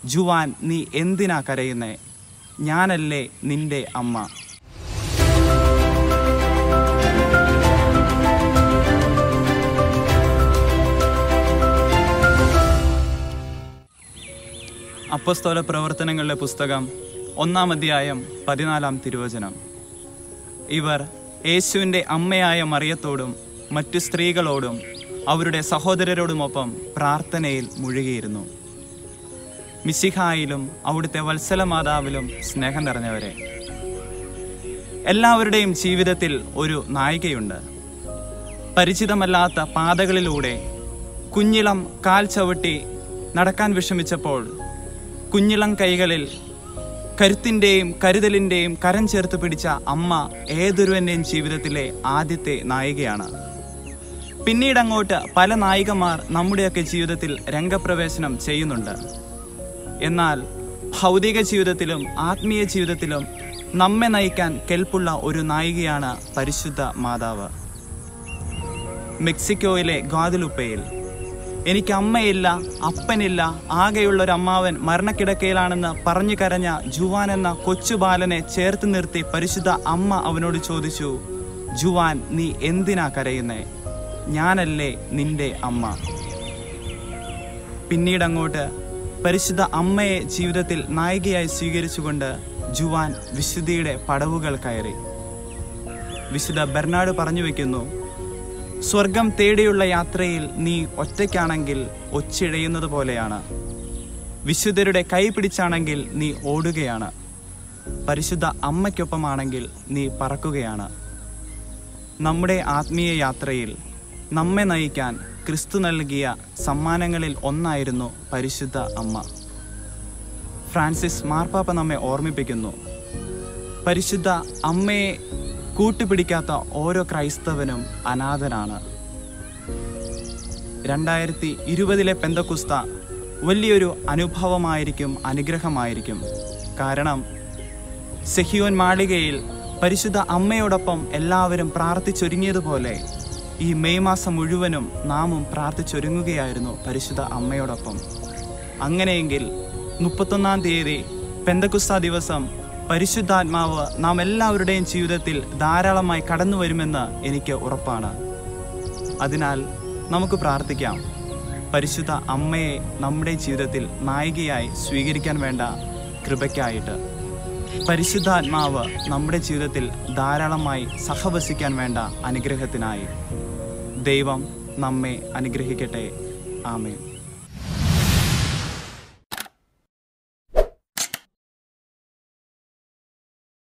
Juan, നീ എന്തിനാ കരയുന്നേ? ഞാനല്ലേ നിന്റെ അമ്മ. അപ്പോസ്തല പ്രവർത്തനങ്ങളുടെ പുസ്തകം 1-ാം അധ്യായം 14-ാം തിരുവചനം. ഇവർ യേശുവിൻ്റെ അമ്മയായ മറിയത്തോടും മറ്റു സ്ത്രീകളോടും അവരുടെ സഹോദരരോടുമൊപ്പം പ്രാർത്ഥനയിൽ മുഴുകിയിരുന്നു. മിശിഹായിലും അവിടുത്തെ വത്സലമാതാവിലും സ്നേഹം നിറഞ്ഞവരെ, എല്ലാവരുടെയും ജീവിതത്തിൽ ഒരു നായികയുണ്ട്. പരിചിതമല്ലാത്ത പാതകളിലൂടെ കുഞ്ഞിളം കാൽ ചവിട്ടി നടക്കാൻ വിഷമിച്ചപ്പോൾ കുഞ്ഞിളം കൈകളിൽ കരുത്തിൻ്റെയും കരുതലിൻ്റെയും കരം ചേർത്ത് പിടിച്ച അമ്മ ഏതൊരുവൻ്റെയും ജീവിതത്തിലെ ആദ്യത്തെ നായികയാണ്. പിന്നീടങ്ങോട്ട് പല നായികമാർ നമ്മുടെയൊക്കെ ജീവിതത്തിൽ രംഗപ്രവേശനം ചെയ്യുന്നുണ്ട്. എന്നാൽ ഭൗതിക ജീവിതത്തിലും ആത്മീയ ജീവിതത്തിലും നമ്മെ നയിക്കാൻ കെൽപ്പുള്ള ഒരു നായികയാണ് പരിശുദ്ധ മാതാവ്. മെക്സിക്കോയിലെ ഗ്വാദലുപ്പയിൽ എനിക്ക് അമ്മയില്ല, അപ്പനില്ല, ആകെയുള്ളൊരു അമ്മാവൻ മരണക്കിടക്കയിലാണെന്ന് പറഞ്ഞു കരഞ്ഞ ജുവാൻ എന്ന കൊച്ചുബാലനെ ചേർത്ത് നിർത്തി പരിശുദ്ധ അമ്മ അവനോട് ചോദിച്ചു, ജുവാൻ, നീ എന്തിനാ കരയുന്നേ? ഞാനല്ലേ നിന്റെ അമ്മ. പിന്നീടങ്ങോട്ട് പരിശുദ്ധ അമ്മയെ ജീവിതത്തിൽ നായികയായി സ്വീകരിച്ചുകൊണ്ട് ജുവാൻ വിശുദ്ധിയുടെ പടവുകൾ കയറി. വിശുദ്ധ ബെർണാഡ് പറഞ്ഞു വയ്ക്കുന്നു, സ്വർഗം തേടിയുള്ള യാത്രയിൽ നീ ഒറ്റയ്ക്കാണെങ്കിൽ ഒച്ചിഴയുന്നത് പോലെയാണ്. വിശുദ്ധരുടെ കൈ പിടിച്ചാണെങ്കിൽ നീ ഓടുകയാണ്. പരിശുദ്ധ അമ്മയ്ക്കൊപ്പമാണെങ്കിൽ നീ പറക്കുകയാണ്. നമ്മുടെ ആത്മീയ യാത്രയിൽ നമ്മെ നയിക്കാൻ ക്രിസ്തു നൽകിയ സമ്മാനങ്ങളിൽ ഒന്നായിരുന്നു പരിശുദ്ധ അമ്മ. ഫ്രാൻസിസ് മാർപ്പാപ്പ നമ്മെ ഓർമ്മിപ്പിക്കുന്നു, പരിശുദ്ധ അമ്മയെ കൂട്ടുപിടിക്കാത്ത ഓരോ ക്രൈസ്തവനും അനാഥനാണ്. 2020 പെന്തക്കുസ്ത വലിയൊരു അനുഭവമായിരിക്കും, അനുഗ്രഹമായിരിക്കും. കാരണം സെഹിയോൻ മാളികയിൽ പരിശുദ്ധ അമ്മയോടൊപ്പം എല്ലാവരും പ്രാർത്ഥിച്ചൊരുങ്ങിയതുപോലെ ഈ മെയ് മാസം മുഴുവനും നാമും പ്രാർത്ഥിച്ചൊരുങ്ങുകയായിരുന്നു പരിശുദ്ധ അമ്മയോടൊപ്പം. അങ്ങനെയെങ്കിൽ 31-ാം തീയതി പെന്തക്കുസ്ത ദിവസം പരിശുദ്ധാത്മാവ് നാം എല്ലാവരുടെയും ജീവിതത്തിൽ ധാരാളമായി കടന്നു വരുമെന്ന് എനിക്ക് ഉറപ്പാണ്. അതിനാൽ നമുക്ക് പ്രാർത്ഥിക്കാം, പരിശുദ്ധ അമ്മയെ നമ്മുടെ ജീവിതത്തിൽ നായികയായി സ്വീകരിക്കാൻ വേണ്ട കൃപയ്ക്കായിട്ട്. പരിശുദ്ധാത്മാവ് നമ്മുടെ ജീവിതത്തിൽ ധാരാളമായി സഹവസിക്കാൻ വേണ്ട അനുഗ്രഹത്തിനായി. ദൈവം നമ്മെ അനുഗ്രഹിക്കട്ടെ. ആമേൻ.